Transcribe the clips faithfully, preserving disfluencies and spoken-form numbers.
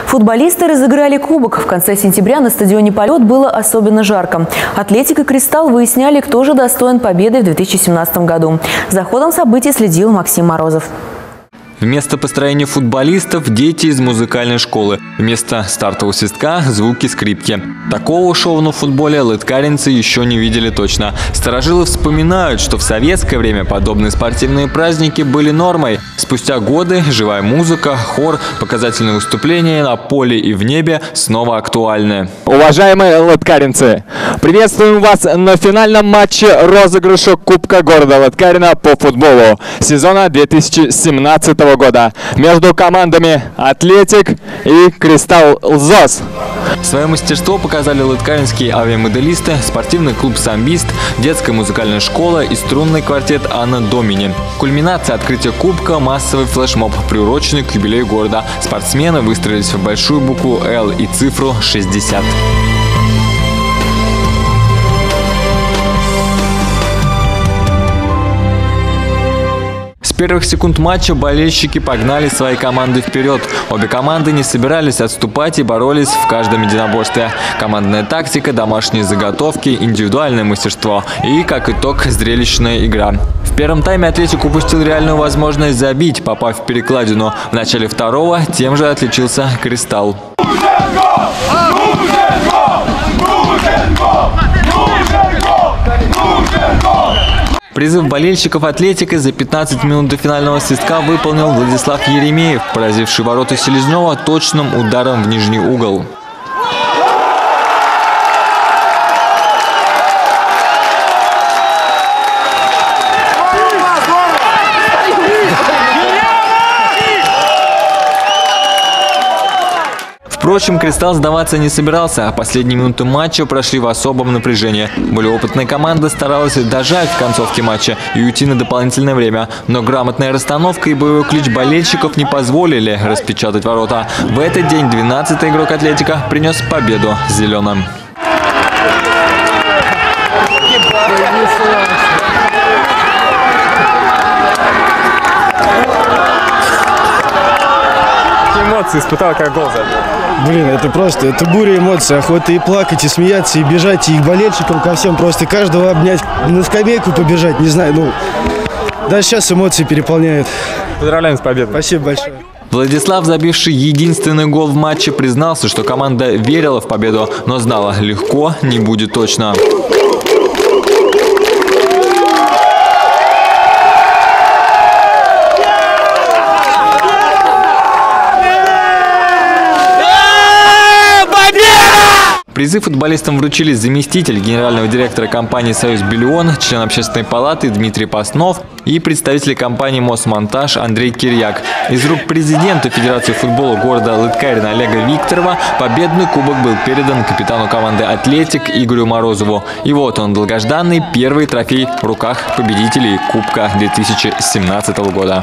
Футболисты разыграли кубок. В конце сентября на стадионе «Полет» было особенно жарко. «Атлетик» и «Кристалл» выясняли, кто же достоин победы в две тысячи семнадцатом году. За ходом событий следил Максим Морозов. Вместо построения футболистов – дети из музыкальной школы. Вместо стартового свистка – звуки скрипки. Такого шоу на футболе лыткаринцы еще не видели точно. Старожилы вспоминают, что в советское время подобные спортивные праздники были нормой. Спустя годы живая музыка, хор, показательные выступления на поле и в небе снова актуальны. Уважаемые лыткаринцы, приветствуем вас на финальном матче розыгрыша Кубка города Лыткарино по футболу сезона две тысячи семнадцатого года между командами «Атлетик» и «Кристалл ЗОС». Свое мастерство показали лыткаринские авиамоделисты, спортивный клуб «Самбист», детская музыкальная школа и струнный квартет «Анна Домини». Кульминация открытия кубка – массовый флешмоб, приуроченный к юбилею города. Спортсмены выстроились в большую букву «Л» и цифру шестьдесят. С первых секунд матча болельщики погнали свои команды вперед. Обе команды не собирались отступать и боролись в каждом единоборстве. Командная тактика, домашние заготовки, индивидуальное мастерство и, как итог, зрелищная игра. В первом тайме «Атлетик» упустил реальную возможность забить, попав в перекладину. В начале второго тем же отличился «Кристалл». Призыв болельщиков «Атлетика» за пятнадцать минут до финального свистка выполнил Владислав Еремеев, поразивший ворота Селезнева точным ударом в нижний угол. Впрочем, «Кристалл» сдаваться не собирался, а последние минуты матча прошли в особом напряжении. Более опытная команда старалась дожать в концовке матча и уйти на дополнительное время. Но грамотная расстановка и боевой клич болельщиков не позволили распечатать ворота. В этот день двенадцатый игрок «Атлетика» принес победу зеленым. Эмоции испытал, как гол забил. Блин, это просто, это буря эмоций. Охота и плакать, и смеяться, и бежать, и к болельщикам, ко всем. Просто каждого обнять, на скамейку побежать, не знаю, ну... Даже сейчас эмоции переполняют. Поздравляем с победой. Спасибо большое. Владислав, забивший единственный гол в матче, признался, что команда верила в победу, но знала, легко не будет точно. Призы футболистам вручили заместитель генерального директора компании «Союз Биллион», член общественной палаты Дмитрий Паснов и представители компании «Мосмонтаж» Андрей Кирьяк. Из рук президента Федерации футбола города Лыткарино Олега Викторова победный кубок был передан капитану команды «Атлетик» Игорю Морозову. И вот он, долгожданный первый трофей в руках победителей Кубка две тысячи семнадцатого года.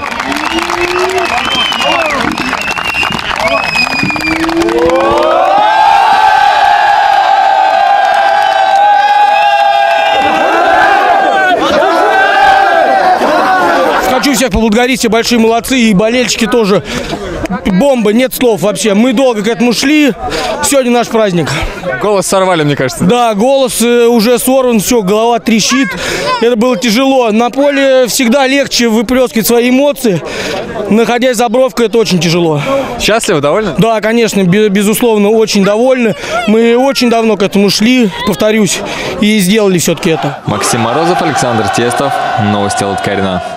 Хочу всех поблагодарить, все большие молодцы, и болельщики тоже. Бомба, нет слов вообще. Мы долго к этому шли. Сегодня наш праздник. Голос сорвали, мне кажется. Да, голос уже сорван, все, голова трещит. Это было тяжело. На поле всегда легче выплескивать свои эмоции. Находясь за бровкой, это очень тяжело. Счастливы, довольны? Да, конечно, безусловно, очень довольны. Мы очень давно к этому шли, повторюсь, и сделали все-таки это. Максим Морозов, Александр Тестов. Новости Лыткарино.